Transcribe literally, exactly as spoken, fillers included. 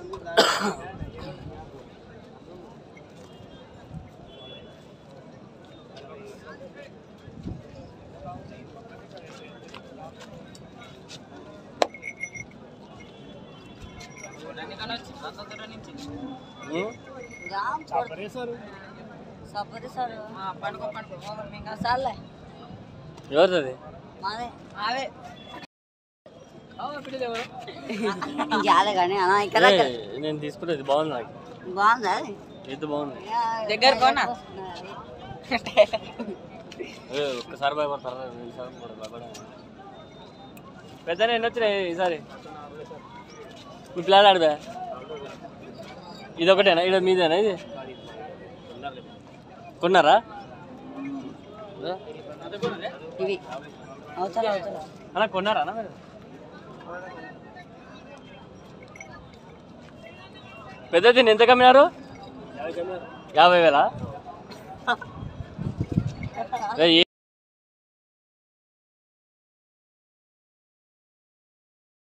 ఎవరిది నేను తీసుకునేది బాగుంది నాకు బాగుందా ఇది బాగుంది దగ్గర కొన్నా ఒక్కసారి భయపడతారా పెద్దనే ఎన్ని వచ్చినాయి ఈసారి మీ పిల్లలు ఆడదా ఇది ఒకటేనా ఇది మీదేనా ఇది కొన్నారా ఇవి అవతల అవతల అలా కొన్నారా మీరు పెద్ద దీన్ని ఎంత కమ్మినారు యాభై వేలా